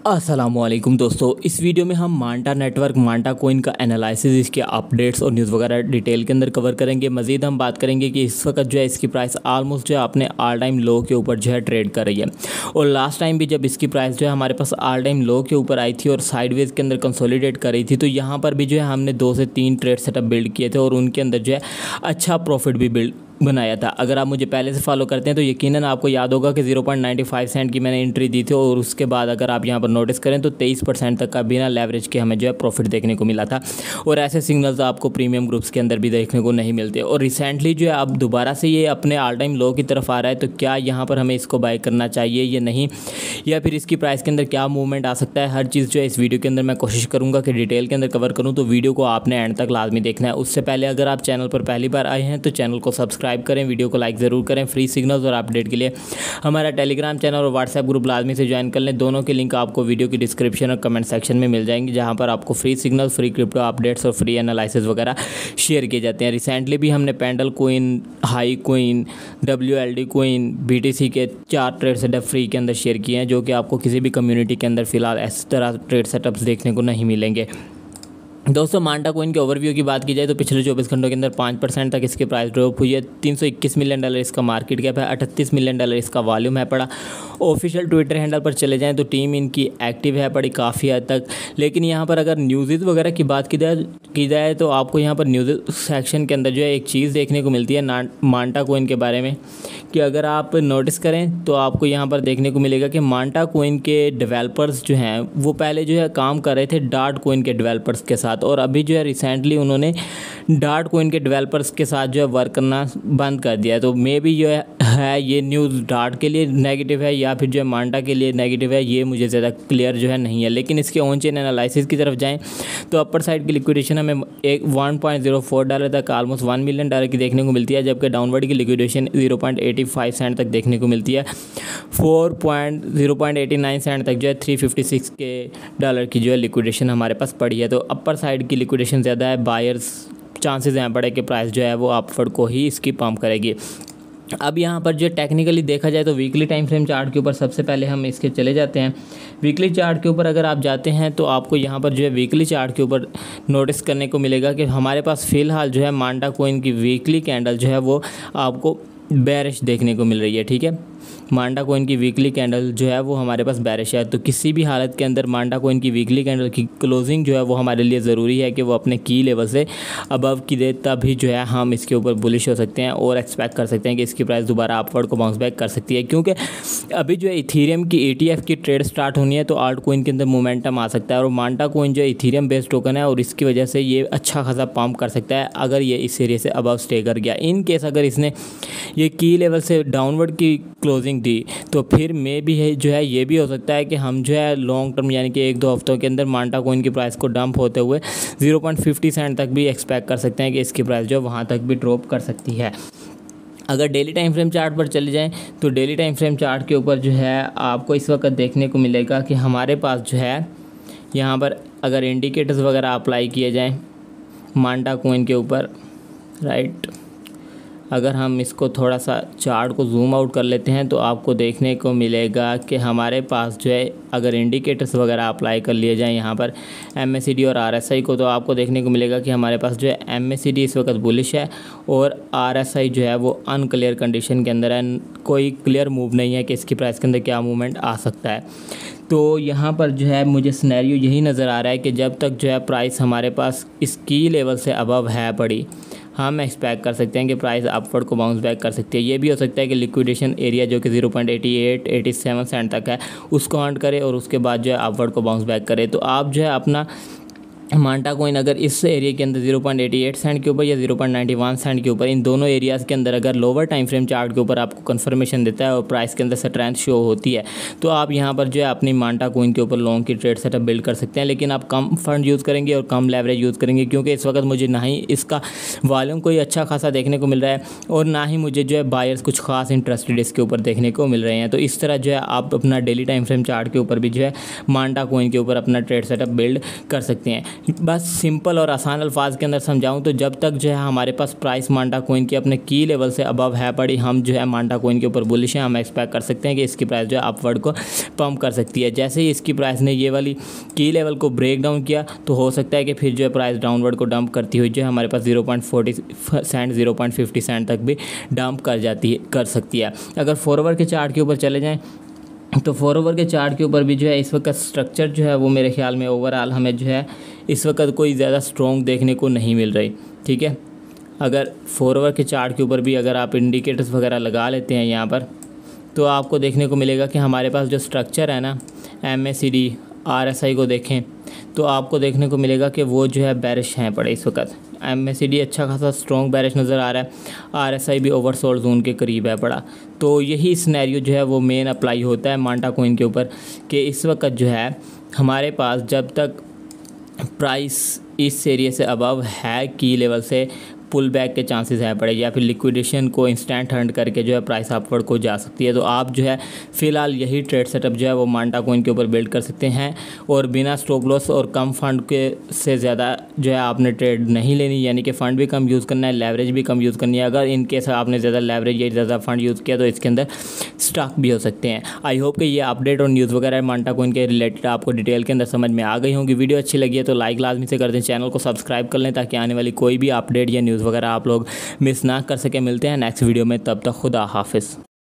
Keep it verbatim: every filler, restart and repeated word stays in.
अस्सलामुअलैकुम दोस्तों, इस वीडियो में हम मांटा नेटवर्क मांटा कोइन का एनालिसिस, इसके अपडेट्स और न्यूज़ वगैरह डिटेल के अंदर कवर करेंगे। मज़ीद हम बात करेंगे कि इस वक्त जो है इसकी प्राइस आलमोस्ट जो है अपने ऑल टाइम लो के ऊपर जो है ट्रेड कर रही है। और लास्ट टाइम भी जब इसकी प्राइस जो है हमारे पास ऑल टाइम लो के ऊपर आई थी और साइडवेज के अंदर कंसोलिडेट कर रही थी, तो यहाँ पर भी जो है हमने दो से तीन ट्रेड सेटअप बिल्ड किए थे और उनके अंदर जो है अच्छा प्रॉफिट भी बिल्ड बनाया था। अगर आप मुझे पहले से फॉलो करते हैं तो यकीनन आपको याद होगा कि zero point nine five cent की मैंने एंट्री दी थी और उसके बाद अगर आप यहाँ पर नोटिस करें तो तेईस परसेंट तक का बिना लेवरेज के हमें जो है प्रॉफिट देखने को मिला था। और ऐसे सिग्नल्स आपको प्रीमियम ग्रुप्स के अंदर भी देखने को नहीं मिलते। और रिसेंटली जो है अब दोबारा से ये अपने ऑल टाइम लो की तरफ आ रहा है, तो क्या यहाँ पर हमें इसको बाय करना चाहिए या नहीं, या फिर इसकी प्राइस के अंदर क्या मूवमेंट आ सकता है, हर चीज़ जो है इस वीडियो के अंदर मैं कोशिश करूँगा कि डिटेल के अंदर कवर करूँ। तो वीडियो को आपने एंड तक लाजमी देखना है। उससे पहले अगर आप चैनल पर पहली बार आए हैं तो चैनल को सब्सक्राइब करें, वीडियो को लाइक ज़रूर करें। फ्री सिग्नल्स और अपडेट के लिए हमारा टेलीग्राम चैनल और व्हाट्सएप ग्रुप लाजमी से ज्वाइन कर लें। दोनों के लिंक आपको वीडियो की डिस्क्रिप्शन और कमेंट सेक्शन में मिल जाएंगे, जहां पर आपको free signal, free crypto updates और फ्री एनालिसिस वगैरह शेयर किए जाते हैं। रिसेंटली भी हमने Pendle coin, high coin, W L D coin, B T C के चार ट्रेड सेटअप फ्री के अंदर शेयर किए हैं, जो कि आपको किसी भी कम्युनिटी के अंदर फिलहाल इस तरह ट्रेड सेटअप्स देखने को नहीं मिलेंगे। दोस्तों, मांटा कोइन के ओवरव्यू की बात की जाए तो पिछले चौबीस घंटों के अंदर पाँच परसेंट तक इसकी प्राइस ड्रॉप हुई है। तीन सौ इक्कीस मिलियन डॉलर इसका मार्केट कैप है, अड़तीस मिलियन डॉलर इसका वॉल्यूम है पड़ा। ऑफिशियल ट्विटर हैंडल पर चले जाएं तो टीम इनकी एक्टिव है पड़ी काफ़ी हद तक। लेकिन यहाँ पर अगर न्यूज़ वगैरह की बात की जाए की जाए तो आपको यहाँ पर न्यूज़ सेक्शन के अंदर जो है एक चीज़ देखने को मिलती है मांटा कोइन के बारे में, कि अगर आप नोटिस करें तो आपको यहाँ पर देखने को मिलेगा कि मांटा कोइन के डेवलपर्स जो हैं वो पहले जो है काम कर रहे थे डार्ट कोइन के डेवलपर्स के साथ, और अभी जो है रिसेंटली उन्होंने डार्ट कोइन के डेवलपर्स के साथ जो है वर्क करना बंद कर दिया है। तो मे बी जो है, है ये न्यूज़ डार्ट के लिए नेगेटिव है या फिर जो है मांटा के लिए नेगेटिव है, ये मुझे ज़्यादा क्लियर जो है नहीं है। लेकिन इसके ऑन चेन एनालिसिस की तरफ जाएँ तो अपर साइड की लिक्विडेशन हमें एक one point zero four dollar तक ऑलमोस्ट वन मिलियन डॉलर की देखने को मिलती है, जबकि डाउनवर्ड की liquidation zero point eighty five cent तक देखने को मिलती है। Four point zero point eighty nine cent तक जो है three fifty six K dollar की जो है लिक्विडेशन हमारे पास पड़ी है। तो अपर साइड की लिक्विडेशन ज़्यादा है, बायर्स चांसेस हैं बड़े कि प्राइस जो है वो अपवर्ड को ही इसकी पंप करेगी। अब यहाँ पर जो टेक्निकली देखा जाए तो वीकली टाइम फ्रेम चार्ट के ऊपर सबसे पहले हम इसके चले जाते हैं। वीकली चार्ट के ऊपर अगर आप जाते हैं तो आपको यहाँ पर जो है वीकली चार्ट के ऊपर नोटिस करने को मिलेगा कि हमारे पास फ़िलहाल जो है मांटा कोइन की वीकली कैंडल जो है वो आपको बेरिश देखने को मिल रही है। ठीक है, मांटा कोइन की वीकली कैंडल जो है वो हमारे पास बेरिश है। तो किसी भी हालत के अंदर मांटा कोइन की वीकली कैंडल की क्लोजिंग जो है वो हमारे लिए ज़रूरी है कि वो अपने की लेवल से अबव की दे, तभी जो है हम इसके ऊपर बुलिश हो सकते हैं और एक्सपेक्ट कर सकते हैं कि इसकी प्राइस दोबारा अपवर्ड को बाउंस बैक कर सकती है। क्योंकि अभी जो है इथीरियम की ए टी एफ की ट्रेड स्टार्ट होनी है तो आल्ट कोइन के अंदर मोमेंटम आ सकता है, और मांटा कोइन जो है इथीरियम बेस्ड टोकन है और इसकी वजह से ये अच्छा खासा पंप कर सकता है अगर ये इस एरिया से अबव स्टे कर गया। इन केस अगर इसने ये की लेवल से डाउनवर्ड की क्लोजिंग दी तो फिर मे भी है जो है ये भी हो सकता है कि हम जो है लॉन्ग टर्म यानी कि एक दो हफ्तों के अंदर मांटा कोइन की प्राइस को डंप होते हुए ज़ीरो पॉइंट फिफ्टी सेंट तक भी एक्सपेक्ट कर सकते हैं कि इसकी प्राइस जो वहाँ तक भी ड्रॉप कर सकती है। अगर डेली टाइम फ्रेम चार्ट पर चले जाएं तो डेली टाइम फ्रेम चार्ट के ऊपर जो है आपको इस वक्त देखने को मिलेगा कि हमारे पास जो है यहाँ पर अगर इंडिकेटर्स वगैरह अप्लाई किए जाएँ मांटा कोइन के ऊपर, राइट, अगर हम इसको थोड़ा सा चार्ट को जूम आउट कर लेते हैं तो आपको देखने को मिलेगा कि हमारे पास जो है अगर इंडिकेटर्स वगैरह अप्लाई कर लिए जाएं यहाँ पर एम ए सी डी और आर एस आई को, तो आपको देखने को मिलेगा कि हमारे पास जो है एम ए सी डी इस वक्त बुलिश है और आर एस आई जो है वो अनक्लियर कंडीशन के अंदर है। कोई क्लियर मूव नहीं है कि इसकी प्राइस के अंदर क्या मूवमेंट आ सकता है। तो यहाँ पर जो है मुझे सिनेरियो यही नज़र आ रहा है कि जब तक जो है प्राइस हमारे पास इस की लेवल से अबव है पड़ी, हम एक्सपेक्ट कर सकते हैं कि प्राइस अपवर्ड को बाउंस बैक कर सकती है। ये भी हो सकता है कि लिक्विडेशन एरिया जो कि zero point eighty eight eighty seven cent तक है उसको हंट करे और उसके बाद जो है अपवर्ड को बाउंस बैक करे। तो आप जो है अपना मांटा कोइन अगर इस एरिया के अंदर zero point eighty eight cent के ऊपर या zero point ninety one cent के ऊपर, इन दोनों एरियाज़ के अंदर अगर लोअर टाइम फ्रेम चार्ट के ऊपर आपको कंफर्मेशन देता है और प्राइस के अंदर स्ट्रेंथ शो होती है, तो आप यहाँ पर जो है अपनी मांटा कोइन के ऊपर लॉन्ग की ट्रेड सेटअप बिल्ड कर सकते हैं। लेकिन आप कम फंड यूज़ करेंगे और कम लेवरेज यूज़ करेंगे, क्योंकि इस वक्त मुझे ना ही इसका वॉल्यूम कोई अच्छा खासा देखने को मिल रहा है और ना ही मुझे जो है बायर्स कुछ खास इंटरेस्टेड इसके ऊपर देखने को मिल रहे हैं। तो इस तरह जो है आप अपना डेली टाइम फ्रेम चार्ट के ऊपर भी जो है मांटा कोइन के ऊपर अपना ट्रेड सेटअप बिल्ड कर सकते हैं। बस सिंपल और आसान अल्फाज के अंदर समझाऊं तो जब तक जो है हमारे पास प्राइस मांटा कोइन की अपने की लेवल से अबव है पड़ी, हम जो है मांटा कोइन के ऊपर बुलिश हैं। हम एक्सपेक्ट कर सकते हैं कि इसकी प्राइस जो है अपवर्ड को पंप कर सकती है। जैसे ही इसकी प्राइस ने ये वाली की लेवल को ब्रेक डाउन किया तो हो सकता है कि फिर जो है प्राइस डाउनवर्ड को डंप करती हुई जो है हमारे पास zero point forty cent zero point fifty cent तक भी डंप कर जाती है कर सकती है। अगर फॉरवर्ड के चार्ट के ऊपर चले जाएँ तो फॉरवर्ड के चार्ट के ऊपर भी जो है इस वक्त स्ट्रक्चर जो है वो मेरे ख्याल में ओवरऑल हमें जो है इस वक्त कोई ज़्यादा स्ट्रॉन्ग देखने को नहीं मिल रही। ठीक है, अगर फॉरवर्ड के चार्ट के ऊपर भी अगर आप इंडिकेटर्स वगैरह लगा लेते हैं यहाँ पर तो आपको देखने को मिलेगा कि हमारे पास जो स्ट्रक्चर है ना, M A C D R S I को देखें तो आपको देखने को मिलेगा कि वो जो है बैरिश हैं पड़े इस वक्त। एम ए सी डी अच्छा खासा स्ट्रॉन्ग बैरिश नज़र आ रहा है, आर एस आई भी ओवरसोल्ड जोन के करीब है पड़ा। तो यही सिनेरियो जो है वो मेन अप्लाई होता है मांटा कोइन के ऊपर कि इस वक्त जो है हमारे पास जब तक प्राइस इस एरिया से अबव है की लेवल से पुल बैक के चांसेस हैं पड़े या फिर लिक्विडेशन को इंस्टेंट हंड करके जो है प्राइस अपवर्ड को जा सकती है। तो आप जो है फ़िलहाल यही ट्रेड सेटअप जो है वो मांटा कोइन के ऊपर बिल्ड कर सकते हैं और बिना स्टॉप लॉस और कम फंड के से ज़्यादा जो है आपने ट्रेड नहीं लेनी, यानी कि फ़ंड भी कम यूज़ करना है, लेवरेज भी कम यूज़ करनी है। अगर इन केस आपने ज़्यादा लेवरेज या ज़्यादा फंड यूज़ किया तो इसके अंदर स्टॉक भी हो सकते हैं। आई होप कि ये अपडेट और न्यूज़ वगैरह मांटा कोइन के रिलेटेड आपको डिटेल के अंदर समझ में आ गई होंगी। वीडियो अच्छी लगी है तो लाइक लाजमी से कर दें, चैनल को सब्सक्राइब कर लें ताकि आने वाली कोई भी अपडेट या न्यूज़ वगैरह आप लोग मिस ना कर सके। मिलते हैं नेक्स्ट वीडियो में, तब तक खुदा हाफिज़।